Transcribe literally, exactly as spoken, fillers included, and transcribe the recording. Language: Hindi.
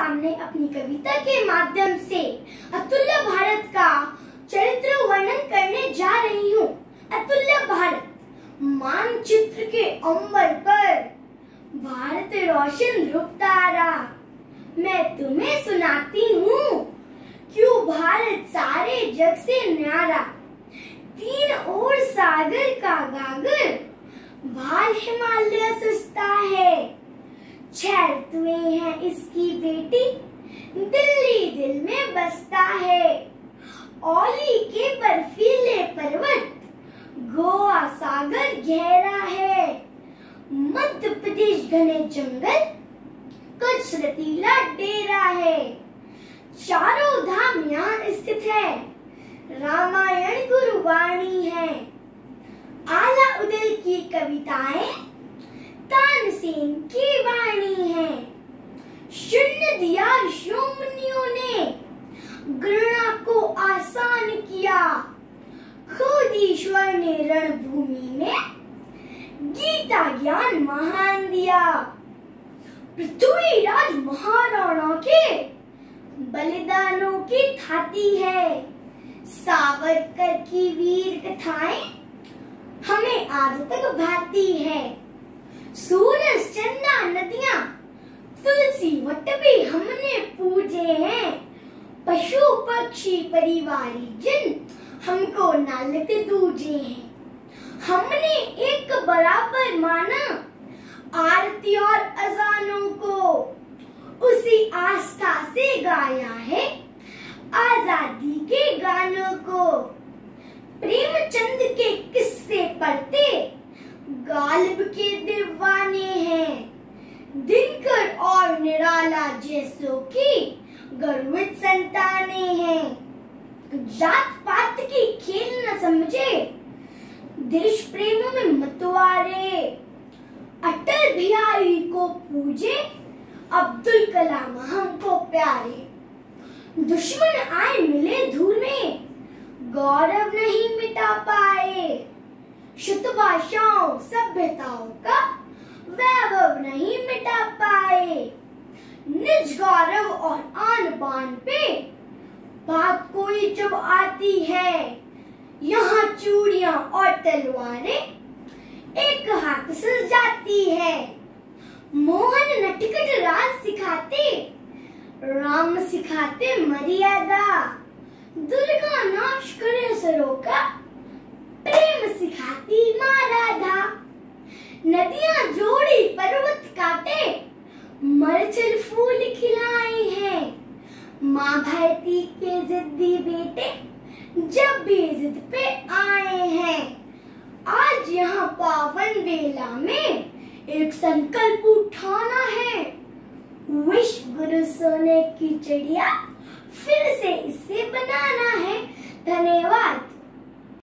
सामने अपनी कविता के माध्यम से अतुल्य भारत का चरित्र वर्णन करने जा रही हूँ। अतुल्य भारत मानचित्र के अंबर पर भारत रोशन ध्रुव तारा, मैं तुम्हें सुनाती हूँ क्यों भारत सारे जग से न्यारा। तीन ओर सागर का गागर, भाल हिमालय सस्ता है। छह ऋतुएं हैं इसकी बेटी, दिल्ली दिल में बसता है। औली के बर्फीले पर्वत, गोवा सागर गहरा है। मध्य प्रदेश घने जंगल, कच्छ रतीला डेरा है। चारों धाम यहाँ स्थित है, रामायण गुरुवाणी है। आला उदल की कविताएं, तानसेन की वाणी है। शून्य दिया ऋषियों मुनियों ने, गणना को आसान किया। खुद ईश्वर ने रणभूमि में गीता ज्ञान महान दिया। पृथ्वीराज महाराणा के बलिदानों की थाती है। सावरकर की वीर कथाएं हमें आज तक भाती है। सूरज चंदा नदियां, तुलसी वट भी हमने पूजे हैं। पशु पक्षी परिवारी जिन हमको नालक दूजे हैं। हमने एक बराबर माना आरती और अजानों को, उसी आस्था से गाया है आजादी के गानों को। प्रेमचंद के किस्से पढ़ते गालिब के दीवाने हैं। दिनकर और निराला जैसों की गर्वित संतानें हैं। जात पात की खेल न समझे, देश प्रेम में मतवारे। अटल बिहारी को पूजे, अब्दुल कलाम हमको प्यारे। दुश्मन आए मिले धूल में, गौरव नहीं मिटा पाए। शुद्ध भाषाओं सभ्यताओं का वैभव नहीं मिटा पाए। निज गौरव और आन बान पे बात कोई जब आती है, यहाँ चूड़ियां और तलवारें एक हाथ से जाती है। मोहन नटखट राज सिखाते, राम सिखाते मर्यादा। दुर्गा नाश करे सरों का, प्रेम सिखाती माँ राधा। नदियां जोड़ी पर्वत काटे, मरचल फूल खिलाए हैं। माँ भारती के जिद्दी बेटे जब भी जिद पे आए हैं। आज यहाँ पावन बेला में एक संकल्प उठाना है। विश्व गुरु सोने की चिड़िया फिर से इसे बनाना है। धन्यवाद।